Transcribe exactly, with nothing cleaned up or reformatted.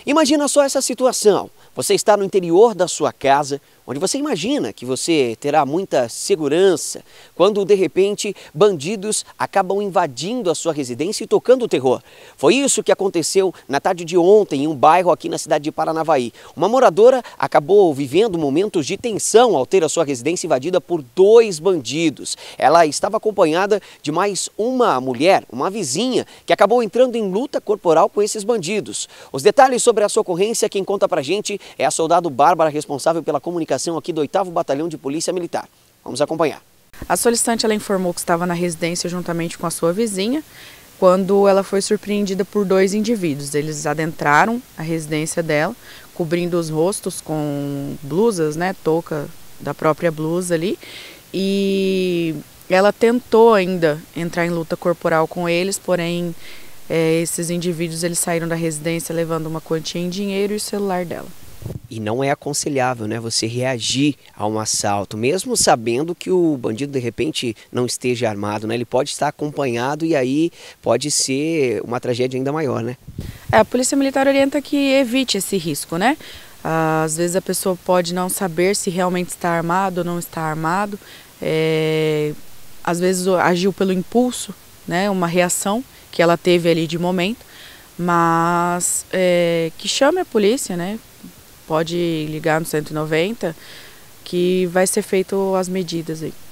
Imagina só essa situação. Você está no interior da sua casa, onde você imagina que você terá muita segurança, quando de repente bandidos acabam invadindo a sua residência e tocando o terror. Foi isso que aconteceu na tarde de ontem em um bairro aqui na cidade de Paranavaí. Uma moradora acabou vivendo momentos de tensão ao ter a sua residência invadida por dois bandidos. Ela estava acompanhada de mais uma mulher, uma vizinha, que acabou entrando em luta corporal com esses bandidos. Os detalhes sobre essa ocorrência, quem conta pra gente é a soldado Bárbara, responsável pela comunicação aqui do oitavo Batalhão de Polícia Militar. Vamos acompanhar. A solicitante ela informou que estava na residência juntamente com a sua vizinha, quando ela foi surpreendida por dois indivíduos. Eles adentraram a residência dela, cobrindo os rostos com blusas, né, touca da própria blusa ali, e ela tentou ainda entrar em luta corporal com eles, porém é, esses indivíduos eles saíram da residência levando uma quantia em dinheiro e o celular dela. E não é aconselhável, né, você reagir a um assalto, mesmo sabendo que o bandido de repente não esteja armado, né? Ele pode estar acompanhado e aí pode ser uma tragédia ainda maior, né? É, a Polícia Militar orienta que evite esse risco, né? Às vezes a pessoa pode não saber se realmente está armado ou não está armado, é, às vezes agiu pelo impulso, né? Uma reação que ela teve ali de momento, mas é, que chame a polícia, né? Pode ligar no cento e noventa que vai ser feito as medidas aí.